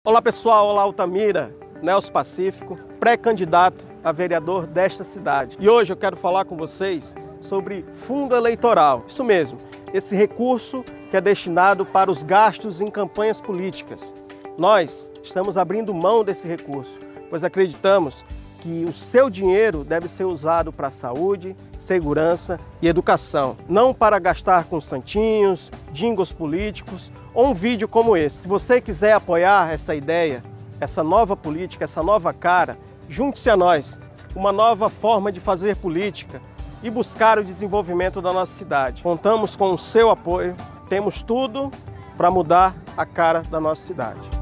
Olá pessoal, olá Altamira, Nelson Pacífico, pré-candidato a vereador desta cidade. E hoje eu quero falar com vocês sobre fundo eleitoral. Isso mesmo, esse recurso que é destinado para os gastos em campanhas políticas. Nós estamos abrindo mão desse recurso, pois acreditamos que o seu dinheiro deve ser usado para saúde, segurança e educação, não para gastar com santinhos, jingles políticos ou um vídeo como esse. Se você quiser apoiar essa ideia, essa nova política, essa nova cara, junte-se a nós, uma nova forma de fazer política e buscar o desenvolvimento da nossa cidade. Contamos com o seu apoio, temos tudo para mudar a cara da nossa cidade.